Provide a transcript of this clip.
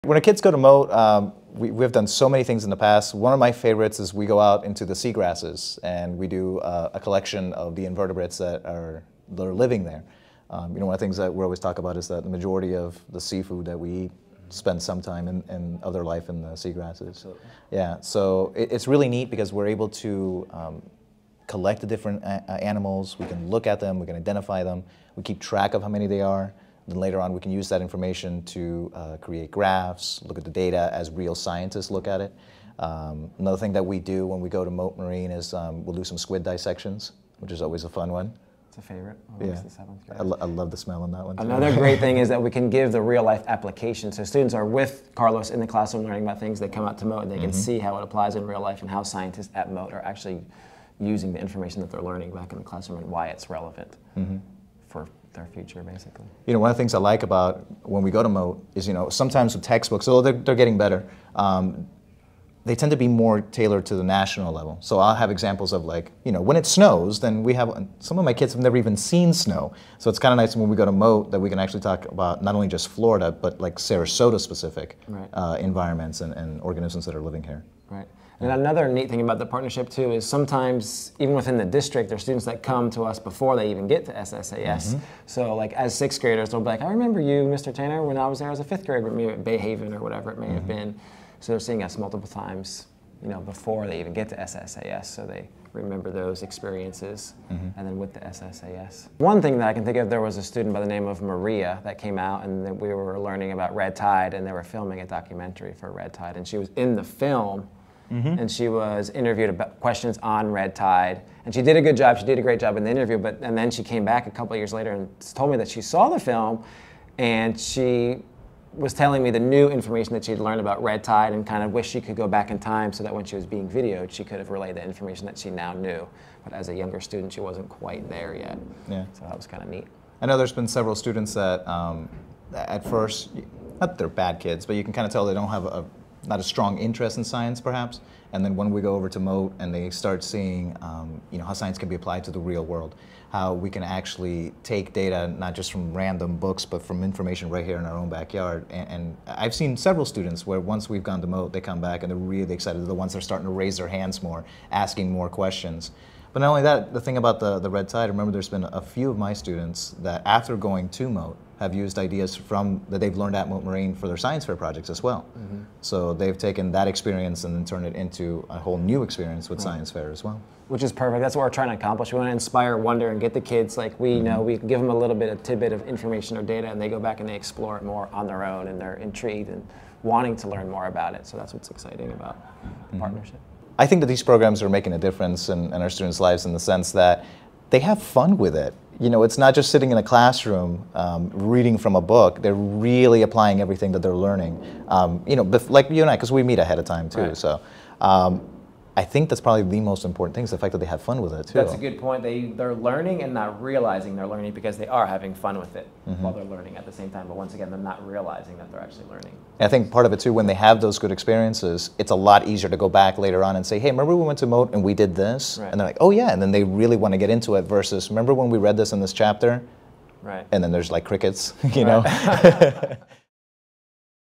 When our kids go to Mote, we've done so many things in the past. One of my favorites is we go out into the seagrasses and we do a collection of the invertebrates that are living there. One of the things that we always talk about is that the majority of the seafood that we eat spend some time in other life in the seagrasses. Absolutely. Yeah, so it's really neat because we're able to collect the different animals, we can look at them, we can identify them, we keep track of how many they are. Then later on we can use that information to create graphs, look at the data as real scientists look at it. Another thing that we do when we go to Mote Marine is we'll do some squid dissections, which is always a fun one. It's a favorite. Yeah. I love the smell on that one too. Another great thing is that we can give the real life application. So students are with Carlos in the classroom learning about things, they come out to Mote and they can see how it applies in real life and how scientists at Mote are actually using the information that they're learning back in the classroom and why it's relevant for their future, basically. One of the things I like about when we go to Mote is, sometimes with textbooks, although they're getting better, they tend to be more tailored to the national level. So I'll have examples of when it snows, then we have, some of my kids have never even seen snow. So it's kind of nice when we go to Mote that we can actually talk about not only just Florida, but like Sarasota specific environments and organisms that are living here. Right. And another neat thing about the partnership too is sometimes, even within the district, there are students that come to us before they even get to SSAS. So like as 6th graders, they'll be like, I remember you, Mr. Tanner, when I was there as a 5th grader, maybe at Bay Haven or whatever it may have been. So they're seeing us multiple times, before they even get to SSAS, so they remember those experiences, and then with the SSAS. One thing that I can think of, there was a student by the name of Maria that came out, and then we were learning about red tide, and they were filming a documentary for red tide, and she was in the film, and she was interviewed about questions on red tide, and she did a good job, she did a great job in the interview, and then she came back a couple of years later and told me that she saw the film, and she was telling me the new information that she'd learned about red tide and kind of wished she could go back in time so that when she was being videoed, she could have relayed the information that she now knew. But as a younger student, she wasn't quite there yet. Yeah. So that was kind of neat. I know there's been several students that at first, not that they're bad kids, but you can kind of tell they don't have not a strong interest in science perhaps. And then when we go over to Mote and they start seeing how science can be applied to the real world, how we can actually take data not just from random books but from information right here in our own backyard. And I've seen several students where once we've gone to Mote, they come back and they're really excited. They're the ones that are starting to raise their hands more, asking more questions. But not only that, the thing about the red tide, I remember there's been a few of my students that after going to Mote have used ideas that they've learned at Mote Marine for their science fair projects as well. So they've taken that experience and then turned it into a whole new experience with science fair as well. Which is perfect. That's what we're trying to accomplish. We want to inspire wonder and get the kids, like we know, we can give them a little bit of tidbit of information or data and they go back and they explore it more on their own and they're intrigued and wanting to learn more about it. So that's what's exciting about the partnership. I think that these programs are making a difference in our students' lives in the sense that they have fun with it. It's not just sitting in a classroom reading from a book. They're really applying everything that they're learning. Like you and I, because we meet ahead of time too. Right. So I think that's probably the most important thing is the fact that they have fun with it too. That's a good point. They're learning and not realizing they're learning because they are having fun with it while they're learning at the same time. But once again, they're not realizing that they're actually learning. And I think part of it too, when they have those good experiences, it's a lot easier to go back later on and say, hey, remember we went to Mote and we did this? Right. And they're like, oh yeah, and then they really want to get into it versus, remember when we read this in this chapter? Right. And then there's like crickets, you know?